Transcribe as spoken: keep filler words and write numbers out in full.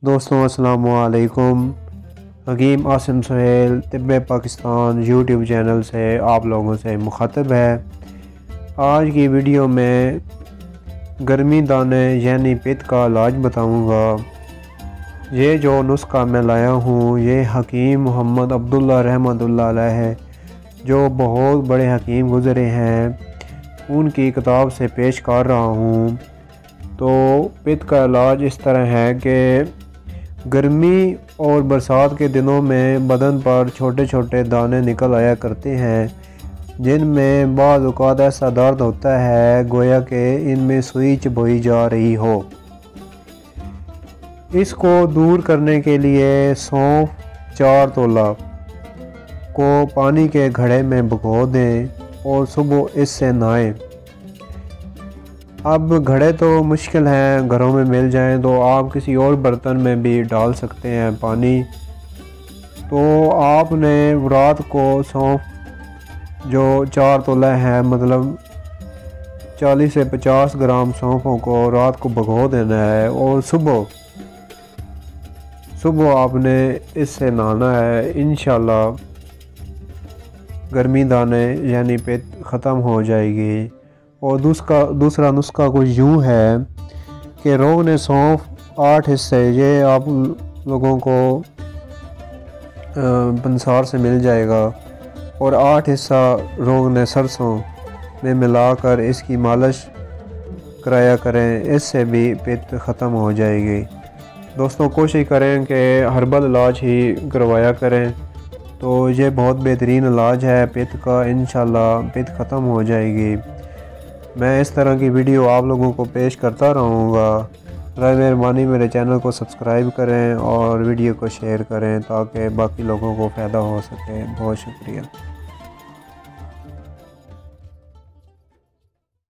दोस्तों अस्सलाम वालेकुम। हकीम आसिम सुहेल तिब्बे पाकिस्तान यूट्यूब चैनल से आप लोगों से मुखातब है। आज की वीडियो में गर्मी दाने यानी पित्त का इलाज बताऊंगा। ये जो नुस्खा मैं लाया हूँ ये हकीम मोहम्मद अब्दुल्ला रहमतुल्लाह अलैह है, जो बहुत बड़े हकीम गुज़रे हैं, उनकी किताब से पेश कर रहा हूँ। तो पित्त का इलाज इस तरह है कि गर्मी और बरसात के दिनों में बदन पर छोटे छोटे दाने निकल आया करते हैं, जिनमें बाज़ औक़ात ऐसा दर्द होता है गोया कि इनमें सुई चुभोई जा रही हो। इसको दूर करने के लिए सौंफ चार तोला को पानी के घड़े में भिगो दें और सुबह इससे नहाएं। अब घड़े तो मुश्किल हैं, घरों में मिल जाएं तो आप किसी और बर्तन में भी डाल सकते हैं पानी। तो आपने रात को सौंफ जो चार तोला है, मतलब चालीस से पचास ग्राम सौंफों को रात को भिगो देना है और सुबह सुबह आपने इससे नहाना है। इंशाल्लाह गर्मी दाने यानी पित्त ख़त्म हो जाएगी। और दूसरा दूसरा नुस्खा कुछ यूँ है कि रोगन सौंफ आठ हिस्से, ये आप लोगों को पंसार से मिल जाएगा, और आठ हिस्सा रोगन सरसों में मिलाकर इसकी मालिश कराया करें, इससे भी पित्त ख़त्म हो जाएगी। दोस्तों कोशिश करें कि हर्बल इलाज ही करवाया करें, तो ये बहुत बेहतरीन इलाज है पित्त का। इंशाल्लाह पित्त ख़त्म हो जाएगी। मैं इस तरह की वीडियो आप लोगों को पेश करता रहूँगा। बराए मेहरबानी मेरे चैनल को सब्सक्राइब करें और वीडियो को शेयर करें ताकि बाकी लोगों को फ़ायदा हो सके। बहुत शुक्रिया।